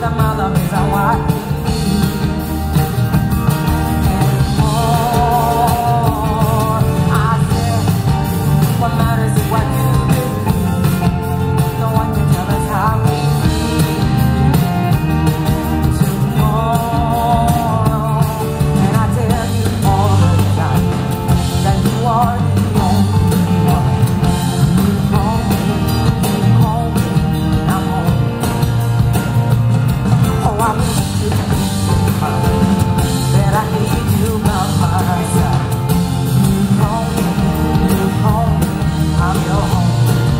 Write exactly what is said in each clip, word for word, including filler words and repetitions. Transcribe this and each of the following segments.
that my love isn't what you need anymore. I said, what matters is what you do. No one can tell us how we feel tomorrow. And I tell you all the time that you are the only one. You call me, you call me, and I'm home. Oh, I wish you could be so fine that I need you by my side. You call me, you call me, I'm your home.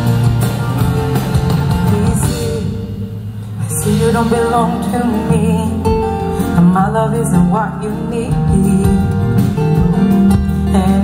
You see, I see you don't belong to me, and my love isn't what you need. And